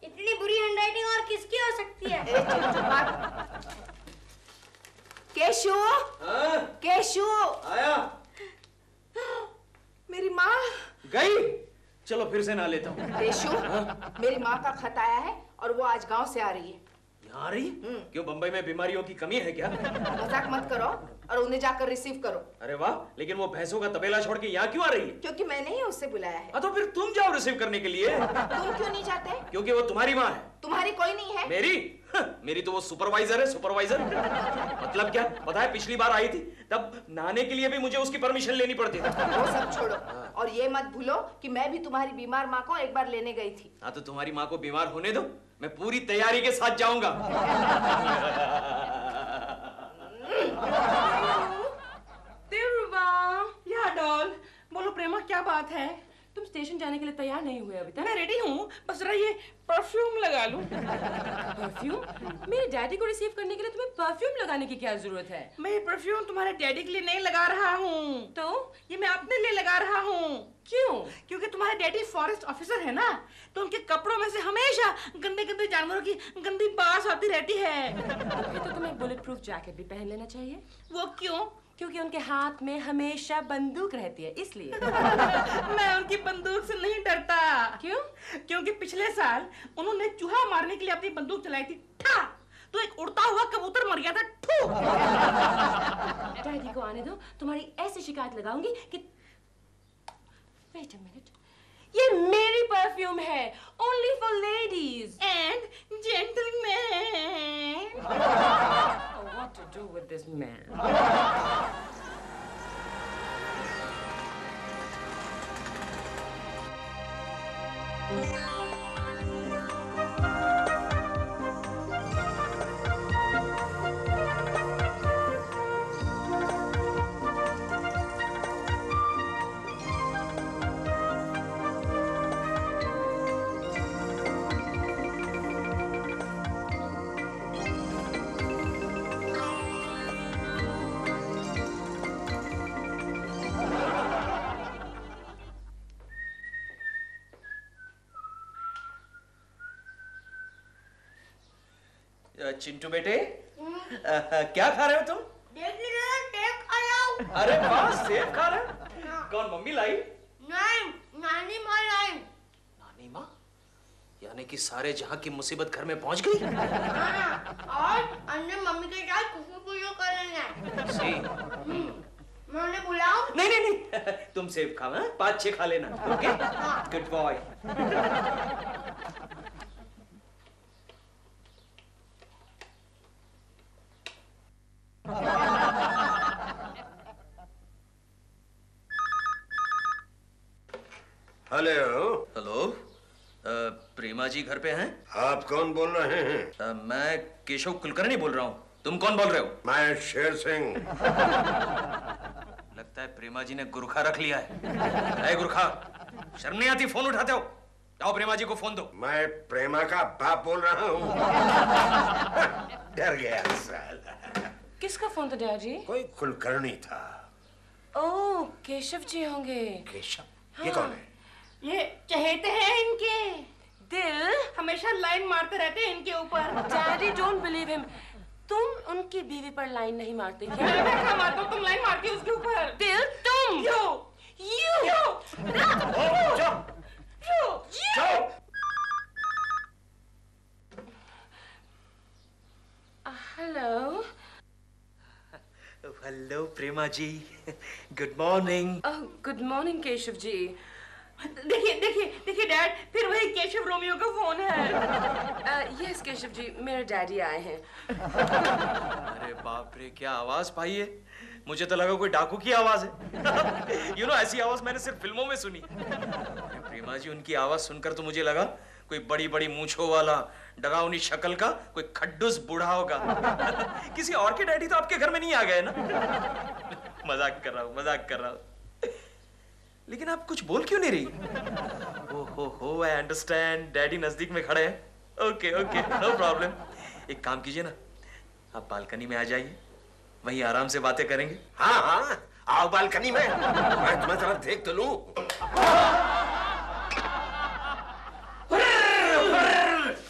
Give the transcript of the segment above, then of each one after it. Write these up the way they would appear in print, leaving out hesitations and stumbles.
इतनी बुरी हैंडराइटिंग और किसकी हो सकती है? केशु, केशु आया। मेरी माँ गई। चलो फिर से ना लेता हूँ। केशु, मेरी माँ का खत आया है और वो आज गांव से आ रही है। यहाँ आ रही? क्यों, बंबई में बीमारियों की कमी है क्या? मजाक मत करो और उन्हें जाकर रिसीव करो। अरे वाह, लेकिन वो भैंसों का तबेला छोड़ के यहाँ क्यों आ रही है? क्योंकि मैंने ही उससे बुलाया है। तो फिर तुम जाओ रिसीव करने के लिए। तुम क्यों नहीं जाते? क्योंकि वो तुम्हारी माँ है। तुम्हारी कोई नहीं है। मेरी? मेरी तो वो सुपरवाइजर है, सुपरवाइजर। मतलब क्या पता है, पिछली बार आई थी तब नहाने के लिए भी मुझे उसकी परमिशन लेनी पड़ती थी। वो सब छोड़ो और ये मत भूलो कि मैं भी तुम्हारी बीमार माँ को एक बार लेने गई थी। हाँ, तो तुम्हारी माँ को बीमार होने दो, मैं पूरी तैयारी के साथ जाऊंगा। डॉल, बोलो प्रेमा, क्या बात है? तुम स्टेशन जाने के लिए तैयार नहीं हुए अभी तक? मैं रेडी हूँ, बस जरा ये परफ्यूम लगा लूं। परफ्यूम? मेरे डैडी को रिसीव करने के लिए तुम्हें परफ्यूम लगाने की क्या जरूरत है? मैं ये परफ्यूम तुम्हारे डैडी के लिए नहीं लगा रहा हूँ। तो ये मैं अपने लिए लगा रहा हूँ। क्यों? क्योंकि तुम्हारे डैडी फॉरेस्ट ऑफिसर है ना, तो उनके कपड़ों में से हमेशा गंदे गंदे जानवरों की गंदी बास आती रहती है। तो तुम्हें बुलेट प्रूफ जैकेट भी पहन लेना चाहिए। वो क्यों? क्योंकि उनके हाथ में हमेशा बंदूक रहती है, इसलिए। मैं उनकी बंदूक से नहीं डरता। क्यों? क्योंकि पिछले साल उन्होंने चूहा मारने के लिए अपनी बंदूक चलाई थी, ठा, तो एक उड़ता हुआ कबूतर मर गया था, ठू। डैडी को आने दो, तुम्हारी ऐसी शिकायत लगाऊंगी कि वेट अ मिनट, ये मेरी परफ्यूम है, only for ladies and gentleman. What to do with this man? Chintu बेटे, क्या खा रहे हो तुम? सेब खा रहा हूँ। अरे वाह, सेब खा रहे हो? कौन, मम्मी लाई? नहीं, नानी माँ लाई। नानी माँ? यानी कि सारे जहां की मुसीबत घर में पहुंच गई? और अन्य मम्मी के साथ खुशबू करेंगे। मैं उन्हें बुलाऊं? नहीं नहीं नहीं, तुम सेब खाओ, 5-6 खा लेना, okay? Good boy. Hello. Hello, Prema ji घर पे हैं? आप कौन बोल रहे हैं? मैं केशव कुलकर्णी बोल रहा हूँ। तुम कौन बोल रहे हो? मैं शेर सिंह। लगता है प्रेमा जी ने गुरखा रख लिया है। ए गुरखा, शर्म नहीं आती फोन उठाते हो? जाओ प्रेमा जी को फोन दो। मैं प्रेमा का बाप बोल रहा हूँ। डर गया साला। किसका फोन था डैडी? कोई कुलकर्णी था। ओह, केशव जी होंगे। केशव? ये कौन है? ये चहेते हैं इनके। दिल हमेशा लाइन मारते रहते हैं इनके ऊपर। Daddy don't believe him. तुम उनकी बीवी पर लाइन नहीं मारते क्या? मैं मारता हूँ, तुम लाइन मारती हो उसके ऊपर। दिल, तुम। Hello. Hello Prema ji, good morning. Good morning Keshav ji. देखिए देखिए देखिए डैड, फिर वही केशव रोमियो का फोन है। यस केशव जी, मेरे डैडी आए हैं। अरे बाप रे, क्या आवाज पाई है। मुझे तो लगा कोई डाकू की आवाज है। यू नो, ऐसी आवाज मैंने सिर्फ फिल्मों में सुनी। प्रेमा जी, उनकी आवाज सुनकर तो मुझे लगा कोई बड़ी बड़ी मूंछों वाला डरावनी शक्ल का कोई खड्डूस बूढ़ा होगा। किसी और के डैडी तो आपके घर में नहीं आ गए ना? मजाक कर रहा हूँ, मजाक कर रहा हूँ। लेकिन आप कुछ बोल क्यों नहीं रही? हो, आई अंडरस्टैंड, डैडी नजदीक में खड़े हैं। Okay okay, no problem. एक काम कीजिए ना, आप बालकनी में आ जाइए, वहीं आराम से बातें करेंगे। हाँ हाँ, आओ बालकनी में, मैं तुम्हें जरा देख तो लूं।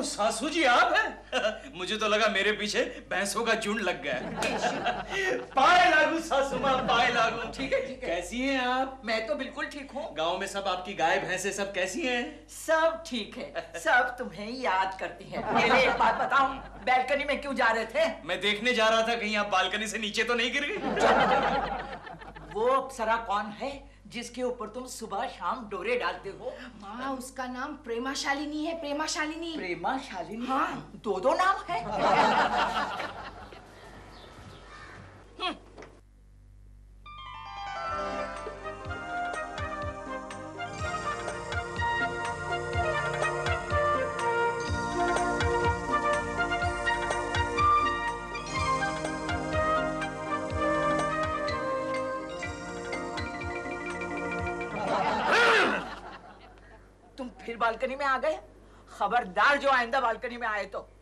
सासू जी आप हैं? मुझे तो लगा मेरे पीछे भैंसों का झुंड लग गया है। पाए लागू सासू माँ, पाए लागू। ठीक है ठीक है। कैसी हैं आप? मैं तो बिल्कुल ठीक हूँ। गांव में सब आपकी गाय भैंसे सब कैसी हैं? सब ठीक है, सब तुम्हें याद करती हैं। पहले एक बात बताओ, बैल्कनी में क्यों जा रहे थे? मैं देखने जा रहा था कहीं आप बालकनी से नीचे तो नहीं गिर गई। वो अप्सरा कौन है जिसके ऊपर तुम सुबह शाम डोरे डालते हो? माँ, उसका नाम प्रेमा शालिनी है, प्रेमा शालिनी। प्रेमा शालिनी? हाँ। दो नाम है। तुम फिर बालकनी में आ गए? खबरदार जो आइंदा बालकनी में आए तो।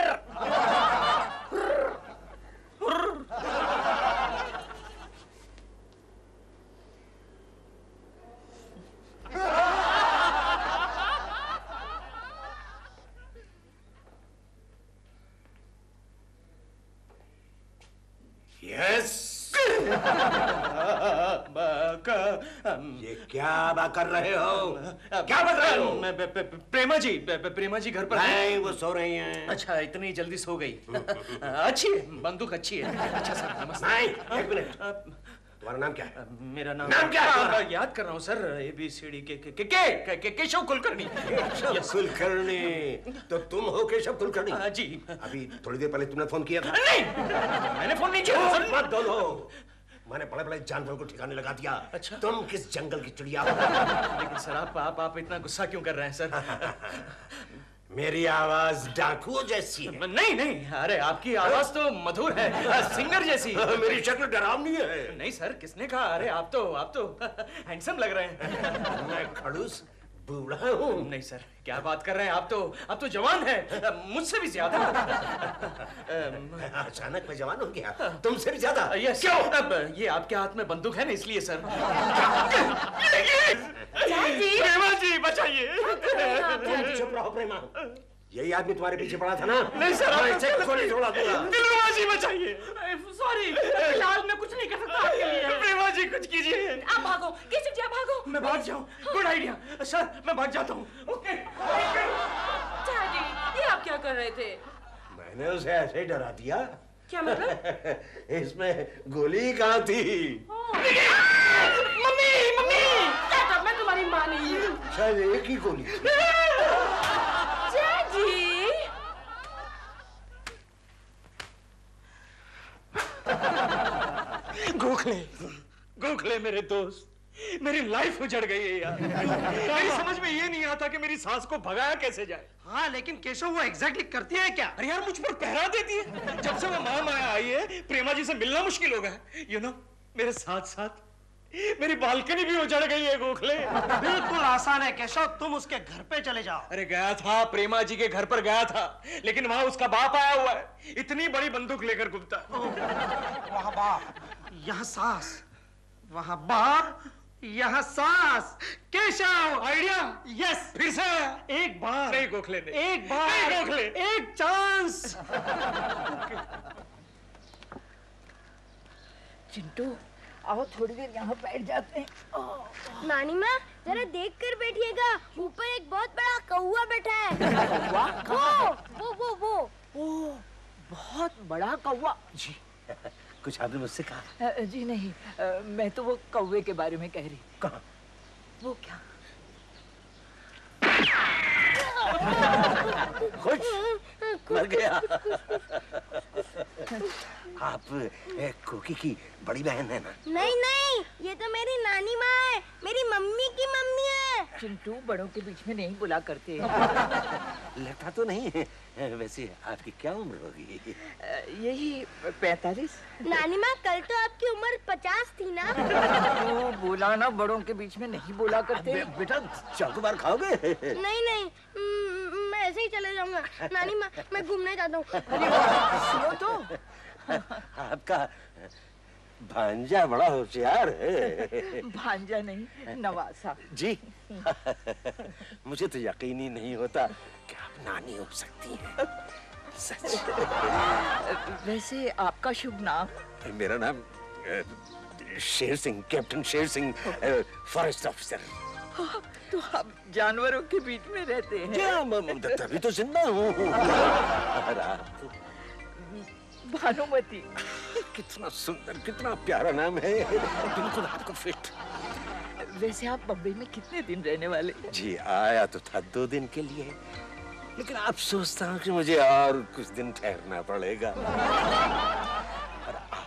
यस। ये क्या बात कर रहे हो? क्या बता रहे हो? प्रेमा जी घर पर नहीं, वो सो रही हैं। अच्छा, इतनी जल्दी सो गई। अच्छी है, बंदूक अच्छी है। अच्छा सर, नमस्ते। नहीं, एक मिनट। तुम्हारा नाम क्या है? मेरा नाम क्या है तुम्हारा? याद कर रहा हूँ सर, ABCD के केशव कुलकर्णी। कुलकर्णी। तो तुम हो केशव कुलकर्णी? जी। अभी थोड़ी देर पहले तुमने फोन किया था? नहीं, मैंने फोन नहीं किया सर। मत बोलो, मैंने बड़े बड़े जानवरों को ठिकाने लगा दिया। अच्छा। तुम किस जंगल की चिड़िया हो? लेकिन सर आप इतना गुस्सा क्यों कर रहे हैं सर? मेरी आवाज डाकुओं जैसी है। नहीं, अरे आपकी आवाज तो मधुर है, सिंगर जैसी। मेरी शक्ल डरावनी है। नहीं सर, किसने कहा? अरे आप तो हैंडसम लग रहे हैं। मैं खड़ूस बूढ़ा हूँ? नहीं सर, क्या बात कर रहे हैं? आप तो जवान हैं, मुझसे भी ज्यादा। अचानक मैं जवान हो गया, तुमसे भी ज्यादा। यस। क्यों? अब ये आपके हाथ में बंदूक है ना, इसलिए सर। प्रेमा जी बचाइए। चुप रहो प्रेमा, यही आदमी तुम्हारे पीछे पड़ा था ना? नहीं सर, मैं इसे गोली छोड़ा दूंगा। प्रेमा जी बचाइए। सॉरी, फिलहाल मैं कुछ नहीं कर सकता आपके लिए। प्रेमा जी कुछ कीजिए। आप भागो, केशव जी आप भागो। मैं भाग जाऊं? गुड आइडिया सर, मैं भाग जाता हूँ। ओके। डैडी, ये आप क्या कर रहे थे? मैंने उसे ऐसे ही डरा दिया। क्या मतलब? इसमें गोली कहाँ थी? मम्मी, मैं तुम्हारी माँ नहीं हूँ। शायद एक ही गोली थी। डैडी, गोखले मेरे दोस्त, मेरी लाइफ उजड़ गई है यार। मेरी समझ में ये नहीं आता कि मेरी सास को भगाया कैसे जाए। हाँ, लेकिन केशव वो एग्जैक्टली करती है क्या? अरे यार, मुझ पर पहरा देती है। जब से वो माया आई है, प्रेमा जी से मिलना मुश्किल हो गया। यू नो, मेरे साथ साथ मेरी बालकनी भी उजड़ गई है गोखले। बिल्कुल आसान है केशव, तुम उसके घर पे चले जाओ। अरे गया था, प्रेमा जी के घर पर गया था, लेकिन वहां उसका बाप आया हुआ है, इतनी बड़ी बंदूक लेकर घूमता। वहाँ बाप, यहाँ सास, वहाँ बाप, यहाँ सास। केशव, आइडिया। यस, फिर से एक बार, नहीं गोखले ने, एक बार, नहीं गोखले, एक चांस। चिंटू, आओ थोड़ी देर यहाँ बैठ जाते हैं। नानी माँ, जरा देख कर बैठिएगा, ऊपर एक बहुत बड़ा कौवा बैठा है। वो। ओह, बहुत बड़ा कौवा। जी, कुछ आपने मुझसे कहा? जी नहीं, मैं तो वो कौवे के बारे में कह रही। कहाँ? वो क्या? खुश? मर गया। आप कोकी की बड़ी बहन है ना? नहीं, ये तो मेरी नानी माँ है, मेरी मम्मी की मम्मी है। चिंटू, बड़ों के बीच में नहीं बुला करते। लगता तो नहीं है। वैसे आपकी क्या उम्र होगी? यही 45। नानी माँ, कल तो आपकी उम्र 50 थी ना? तो बोला ना, बड़ों के बीच में नहीं बोला करते। बेटा, चाकू मार खाओगे? नहीं, मैं ऐसे ही चले जाऊंगा। नानी माँ, मैं घूमने जाता हूँ। सुनो तो, आपका भांजा बड़ा होशियार है। भांजा नहीं, नवासा। जी। मुझे तो यकीन ही नहीं होता कि आप नानी हो सकती हैं। सच। वैसे आपका शुभ नाम? मेरा नाम Sher Singh, captain Sher Singh, forest officer. तो आप जानवरों के बीच में रहते हैं? क्या तभी तो जिंदा हूँ। भानुमति। कितना सुंदर, कितना प्यारा नाम है, बिल्कुल आपको फिट। वैसे आप बम्बई में कितने दिन रहने वाले? जी आया तो था 2 दिन के लिए, लेकिन अब सोचता हूँ कि मुझे और कुछ दिन ठहरना पड़ेगा। और आप?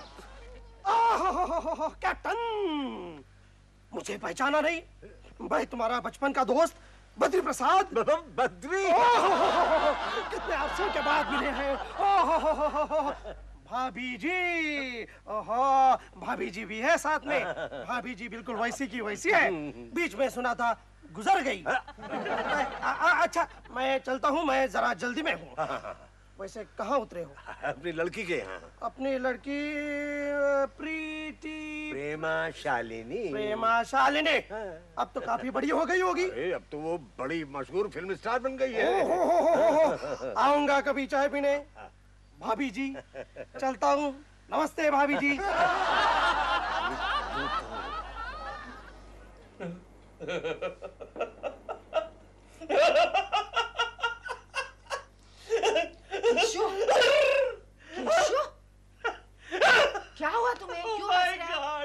कैप्टन, मुझे पहचाना नहीं? मैं तुम्हारा बचपन का दोस्त बद्री प्रसाद। बद्री? कितने अरसे के बाद मिले हैं। भाभी जी, ओहो, भाभी जी भी है साथ में। भाभी जी बिल्कुल वैसी की वैसी है। बीच में सुना था गुजर गई। अच्छा, मैं चलता हूँ, मैं जरा जल्दी में हूँ। वैसे कहाँ उतरे हो? अपनी लड़की के यहाँ। अपनी लड़की प्रीति प्रेमा शालिनी। प्रेमा शालिनी अब तो काफी बड़ी हो गई होगी। अरे अब तो वो बड़ी मशहूर फिल्म स्टार बन गई है। आऊंगा कभी चाय पीने। भाभी जी, चलता हूँ। नमस्ते भाभी जी। केशव, केशव, क्या हुआ तुम्हें? क्यों हंस रहे हो?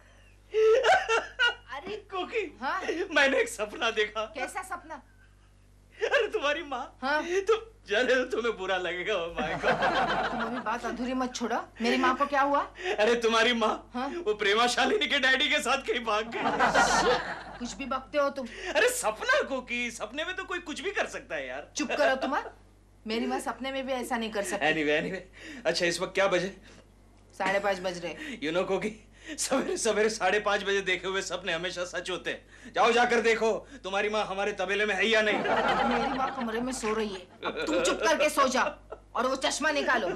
अरे कुकी, हाँ? मैंने एक सपना देखा। कैसा सपना? अरे तुम्हारी माँ। हाँ? तुम चले, तुम्हें बुरा लगेगा माँ को। तुम अभी बात अधूरी मत छोड़ो। मेरी माँ को क्या हुआ? अरे तुम्हारी माँ, हाँ? वो प्रेमा शालिनी के डैडी के साथ कहीं भाग गई। कुछ भी बकते हो तुम। अरे सपना कुकी, सपने में तो कोई कुछ भी कर सकता है यार। चुप करो तुम। मेरी माँ सपने में भी ऐसा नहीं कर सकती। Anyway, अच्छा इस वक्त क्या बजे? 5:30 बज रहे। You know कुकी, सवेरे सवेरे 5:30 बजे देखे हुए सपने हमेशा सच होते हैं। जाओ जाकर देखो तुम्हारी माँ हमारे तबेले में है या नहीं। मेरी माँ कमरे में सो रही है। अब तुम चुप करके सो जाओ और वो चश्मा निकालो।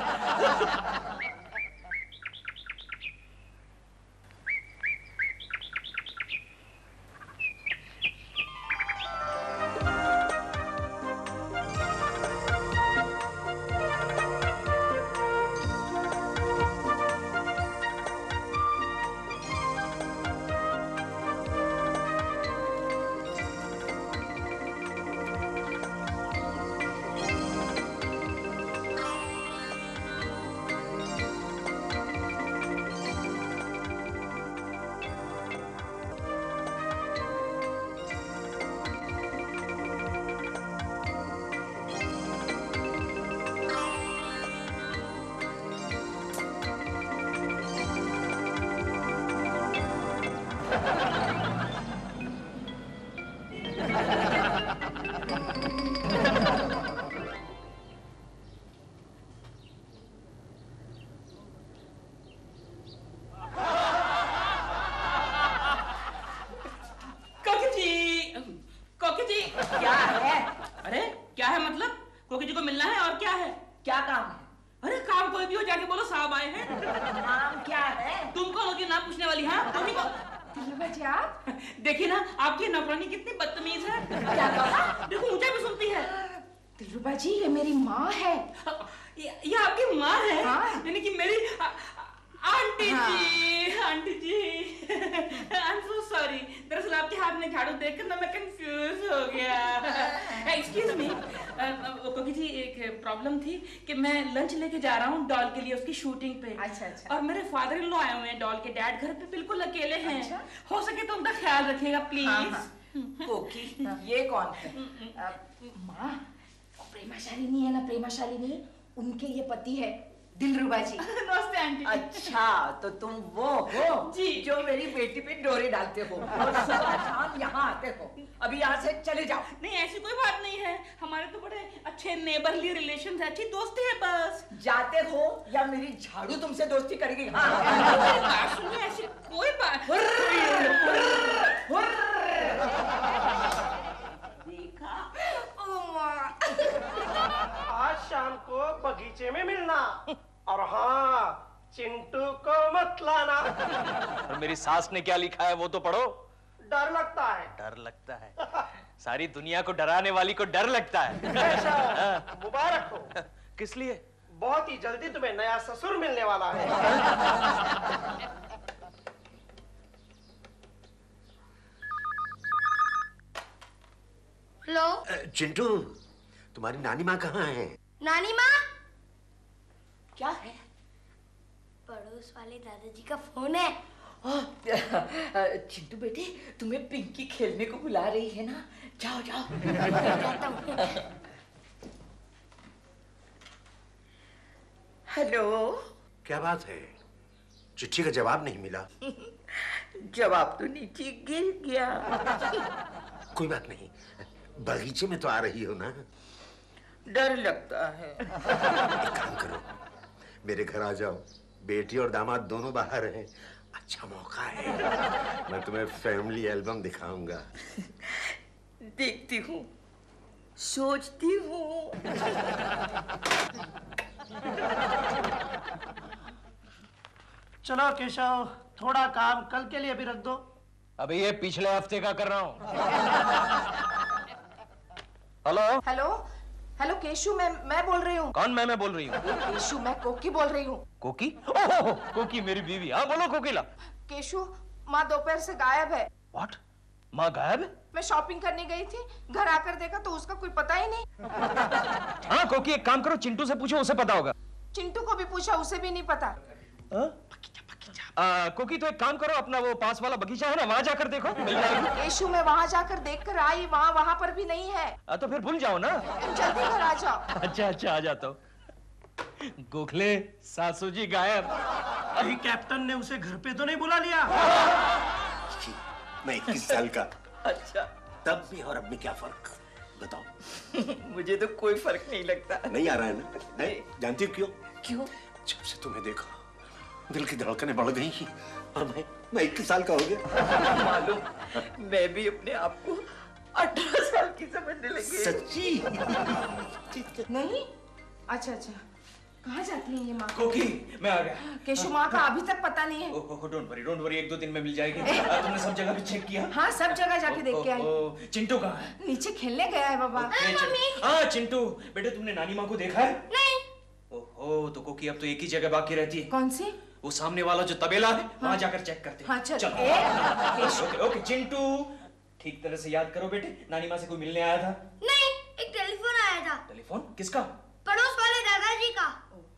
क्या है? अरे क्या है मतलब? कोकी जी को मिलना है और क्या है? क्या काम है? अरे काम कोई भी हो, जाके बोलो साहब आए हैं। नाम क्या है? तुम कौन होगी नाम पूछने वाली? हाँ तुम ही को आप देखिए ना, आपकी नौकरानी कितनी बदतमीज है। क्या कहा? देखो ऊंचा भी सुनती है। दिलरुबा जी, ये मेरी माँ है। ये आपकी माँ है? हाँ। यानी कि मेरी आंटी हाँ। जी, aunty ji. I am so sorry. दरअसल आपके हाथ में झाड़ू देखकर ना मैं कंफ्यूज हो गया। एक्सक्यूज मी कोकी जी, एक प्रॉब्लम थी कि मैं लंच लेके जा रहा हूँ डॉल के लिए, उसकी शूटिंग पे। अच्छा। और मेरे फादर इन लॉ आए हुए हैं, डॉल के डैड घर पे बिल्कुल अकेले हैं। अच्छा? हो सके तो उनका ख्याल रखिएगा प्लीज। कोकी, ये कौन है? माँ, प्रेमा शालिनी है ना, प्रेमा शालिनी, उनके ये पति है दिलरुबा जी। नमस्ते आंटी। अच्छा, तो तुम वो हो जी जो मेरी बेटी पे डोरे डालते हो और सुबह शाम यहाँ आते हो। अभी यहाँ से चले जाओ। नहीं, ऐसी कोई बात नहीं है, हमारे तो बड़े अच्छे नेबरली रिलेशन है, अच्छी दोस्ती है बस। जाते हो या मेरी झाड़ू तुमसे दोस्ती करेगी? हाँ। बात सुनिए, ऐसी कोई बात। देखा? आज शाम को बगीचे में मिलना, और हाँ, चिंटू को मत लाना। और मेरी सास ने क्या लिखा है वो तो पढ़ो। डर लगता है। डर लगता है। सारी दुनिया को डराने वाली को डर लगता है। ऐसा मुबारक हो। किस लिए? बहुत ही जल्दी तुम्हें नया ससुर मिलने वाला है। हेलो चिंटू, तुम्हारी नानी माँ कहाँ है? नानी माँ, क्या है? पड़ोस वाले दादाजी का फोन है। चिंटू बेटे, तुम्हें पिंकी खेलने को बुला रही है ना? जाओ जाओ। जाता हूँ। हेलो। क्या बात है? चिट्ठी का जवाब नहीं मिला? जवाब तो नीचे गिर गया। कोई बात नहीं, बगीचे में तो आ रही हो ना? डर लगता है। एक काम करो, मेरे घर आ जाओ। बेटी और दामाद दोनों बाहर हैं। अच्छा मौका है, मैं तुम्हें फैमिली एल्बम दिखाऊंगा। देखती हूँ, सोचती हूँ। चलो केशव, थोड़ा काम कल के लिए भी रख दो। अभी ये पिछले हफ्ते का कर रहा हूँ। हेलो हेलो हेलो केशु, मैं बोल रही हूँ। कौन? मैं बोल रही हूँ। केशु, मैं कोकी बोल रही हूँ। कोकी? ओह कोकी मेरी बीवी। हाँ बोलो कोकिला। केशु, माँ दोपहर से गायब है। व्हाट? माँ गायब है? मैं शॉपिंग करने गई थी, घर आकर देखा तो उसका कोई पता ही नहीं। हाँ कोकी, एक काम करो, चिंटू से पूछो, उसे पता होगा। चिंटू को भी पूछा, उसे भी नहीं पता। कोकी तो एक काम करो, अपना वो पास वाला बगीचा है ना, वहाँ जाकर देखो, मिल जाएगी। केशु, मैं वहाँ जाकर देख कर आई, वहाँ पर भी नहीं है। तो फिर भूल जाओ ना। तुम जल्दी घर आ जाओ। अच्छा आ जाता हूँ। गोखले, सासू जी गायब। कहीं कैप्टन ने उसे घर पे तो नहीं बुला लिया? मैं 21 साल का। अच्छा, तब में और अब में क्या फर्क बताओ? मुझे तो कोई फर्क नहीं लगता। नहीं आ रहा है ना? नहीं जानती हो क्यों? क्यों? जब से तुम्हें देखा दिल की धड़कनें बढ़ गई और मैं 21 साल का हो गया। मालूम, मैं भी अपने आप को 18 साल की समझने लगी। सच्ची? नहीं? अच्छा, कहाँ जाती है ये माँ? कोकी, मैं आ गया। केशु, माँ का अभी तक पता नहीं है। डोंट वरी, 1-2 दिन में मिल जाएगी। तुमने सब जगह भी चेक किया? हाँ, सब जगह जाके देख के आई। चिंटू कहाँ है? नीचे खेलने गया है बाबा। हाँ चिंटू, बेटे तुमने नानी माँ को देखा है? नहीं। ओहो, तो कोकी अब तो एक ही जगह बाकी रहती है। कौन सी? वो सामने वाला जो तबेला है, वहाँ जाकर चेक करते हैं। हाँ चल। चलो। ओके चिंटू, ठीक तरह से याद करो बेटे, नानी माँ से कोई मिलने आया था? नहीं, एक टेलीफोन आया था। टेलीफोन? किसका? पड़ोस वाले दादाजी का।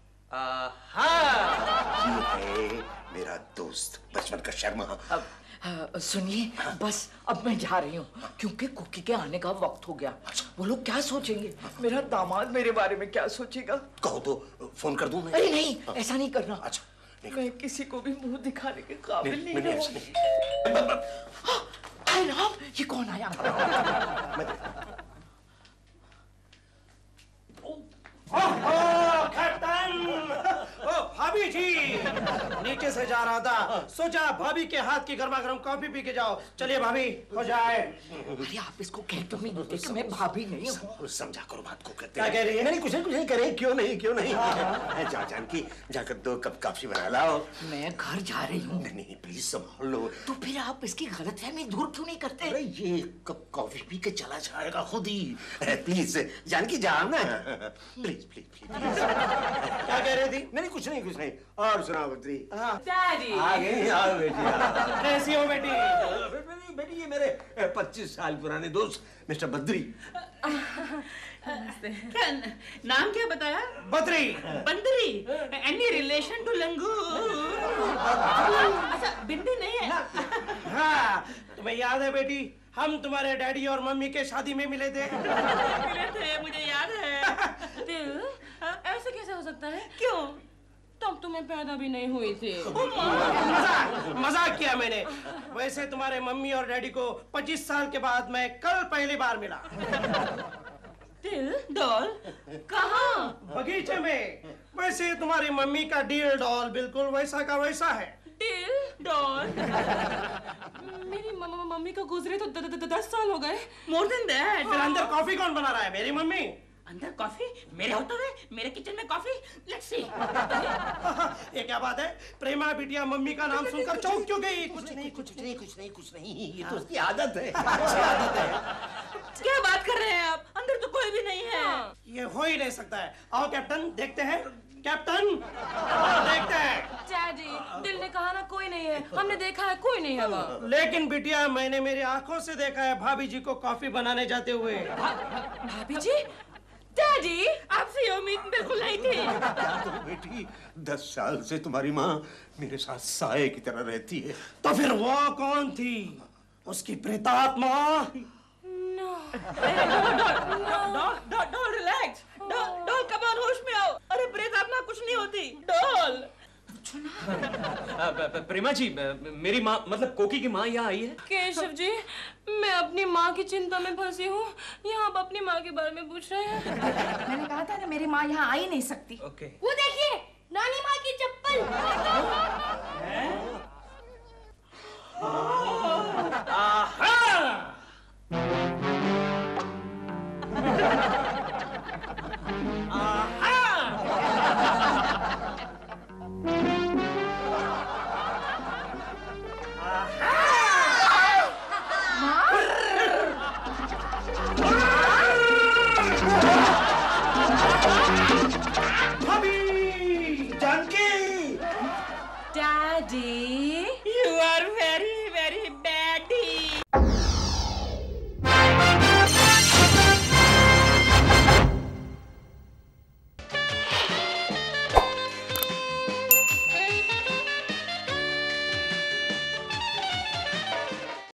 हाँ, ये है मेरा दोस्त, बचपन का शर्मा। अब सुनिए, बस अब मैं जा रही हूँ, क्योंकि कुकी के आने का वक्त हो गया। वो लोग क्या सोचेंगे? मेरा दामाद मेरे बारे में क्या सोचेगा? कहो तो फोन कर दूं मैं? अरे नहीं, ऐसा नहीं करना। अच्छा, मैं किसी को भी मुंह दिखाने के काबिल नहीं नहीं, हूँ। ऐसा नहीं। हाय राम, ये कौन आया? भाभी जी, नीचे से जा रहा था, सोचा भाभी के हाथ की गर्मा गर्म कॉफी पी के जाओ। चलिए भाभी, हो जाए। अरे आप इसको कह तो नहीं देते कि मैं भाभी नहीं हूँ। समझा करो बात को। कहते क्या कह रही है? नहीं, कुछ नहीं करे। क्यों नहीं। जा जानकी, जाकर 2 कप कॉफी बना लाओ। मैं घर जा रही हूँ। नहीं प्लीज संभाल लो। तो फिर आप इसकी गलतफहमी दूर क्यों नहीं करते? अरे ये कप कॉफी पी के चला जाएगा खुद ही। प्लीज जानकी, जाओ ना। प्लीज। क्या कह रही थी? नहीं, कुछ नहीं। और सुनाओ बद्री। डैडी। आ बेटी। कैसी हो बेटी? बेटी, ये मेरे 25 साल पुराने दोस्त मिस्टर बद्री। क्या नाम क्या बताया? Badri. Bandri? Any relation to लंगू? अच्छा, बिंदी नहीं है? हाँ, तुम्हें याद है बेटी, हम तुम्हारे डैडी और मम्मी के शादी में मिले थे। मुझे याद है। दिल, ऐसे कैसे हो सकता है? क्यों? तब तुम्हें पैदा भी नहीं हुई थी। मजाक किया मैंने। वैसे तुम्हारे मम्मी और डैडी को 25 साल के बाद मैं कल पहली बार मिला। दिल, डॉल? कहाँ? बगीचे में। वैसे तुम्हारी मम्मी का डील डॉल बिल्कुल वैसा का वैसा है। दिल, डॉल? मेरी मम्मी को गुजरे तो 10 साल हो गए। More than that. फिर अंदर कॉफी कौन बना रहा है? मेरी मम्मी। अंदर कॉफी मेरे होते हुए मेरे किचन में कॉफी, लेट्स सी। ये क्या बात है? प्रेमा बिटिया मम्मी का नाम सुनकर चौंक क्यों गई? कुछ नहीं, ये तो उसकी आदत है। क्या बात कर रहे हैं आप? अंदर तो कोई भी नहीं है। ये हो ही नहीं सकता है। आओ कैप्टन, देखते हैं। कैप्टन, देखते हैं। डैडी, दिल ने कहा ना कोई नहीं है, हमने देखा है कोई नहीं है वहाँ। लेकिन बिटिया मैंने मेरी आंखों से देखा है भाभी जी को कॉफी बनाने जाते हुए। भाभी जी? डैडी, आपसे ये उम्मीद बिल्कुल नहीं थी। तो बेटी 10 साल से तुम्हारी माँ मेरे साथ साए की तरह रहती है। तो फिर वो कौन थी? उसकी प्रेतात्मा? Doll relax. Doll come on, होश में आओ। अरे प्रेतात्मा कुछ नहीं होती, डॉल। प्रेमा जी, मेरी माँ मतलब कोकी की माँ यहाँ आई है। केशव जी, मैं अपनी माँ की चिंता में फंसी हूँ। यहाँ आप अपनी माँ के बारे में पूछ रहे हैं। मैंने कहा था ना मेरी माँ यहाँ आ ही नहीं सकती। ओके। वो देखिए, नानी माँ की चप्पल।